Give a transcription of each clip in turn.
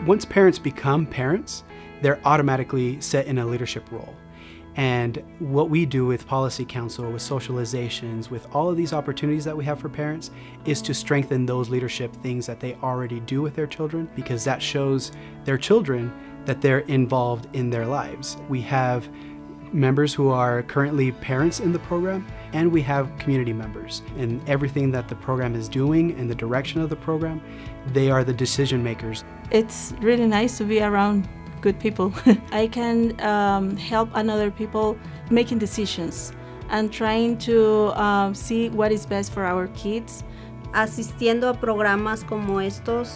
Once parents become parents, they're automatically set in a leadership role. And what we do with Policy Council, with socializations, with all of these opportunities that we have for parents, is to strengthen those leadership things that they already do with their children, because that shows their children that they're involved in their lives. We have members who are currently parents in the program, and we have community members. And everything that the program is doing and the direction of the program, they are the decision makers. It's really nice to be around good people. I can help another people making decisions and trying to see what is best for our kids. Asistiendo a programas como estos,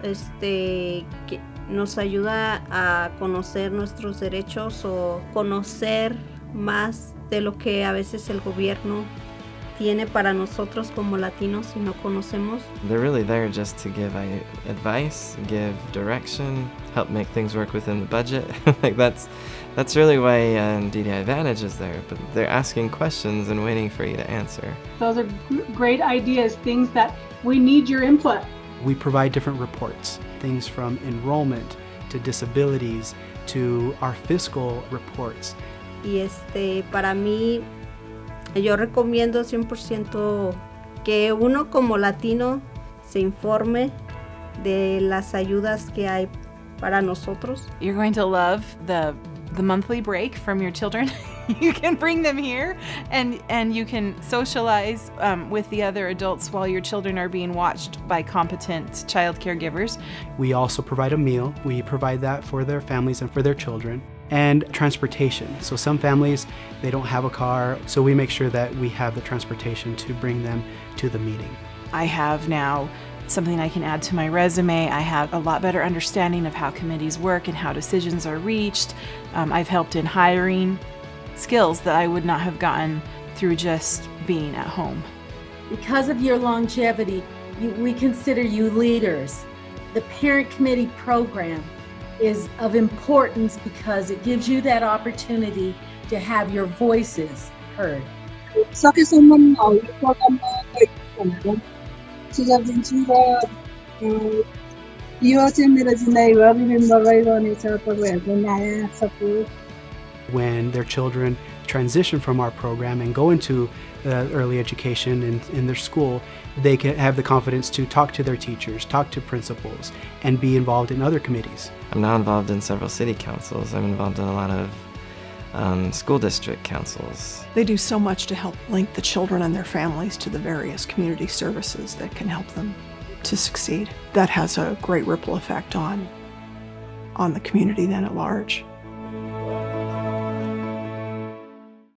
que nos ayuda a conocer nuestros derechos o conocer más de lo que a veces el gobierno tiene para nosotros como latinos y no conocemos. They're really there just to give advice, give direction, help make things work within the budget. Like that's really why DDI Advantage is there, but they're asking questions and waiting for you to answer. Those are great ideas, things that we need your input. We provide different reports, things from enrollment to disabilities to our fiscal reports. Y para mí, yo recomiendo 100% que uno como latino se informe de las ayudas que hay para nosotros. You're going to love the monthly break from your children. You can bring them here and you can socialize with the other adults while your children are being watched by competent child caregivers. We also provide a meal. We provide that for their families and for their children. And transportation. So some families, they don't have a car, so we make sure that we have the transportation to bring them to the meeting. I have now something I can add to my resume. I have a lot better understanding of how committees work and how decisions are reached. I've helped in hiring, skills that I would not have gotten through just being at home. Because of your longevity, we consider you leaders. The Parent Committee program is of importance because it gives you that opportunity to have your voices heard. Sa kasamaan ng program na सुझाव यो चाहिँ मेरो जिन्दगीभर remember गरिरहनेछ तपाईहरुको नयाँ support. When their children transition from our program and go into early education in their school, they can have the confidence to talk to their teachers, talk to principals, and be involved in other committees. I'm now involved in several city councils. I'm involved in a lot of school district councils. They do so much to help link the children and their families to the various community services that can help them to succeed. That has a great ripple effect on the community then at large.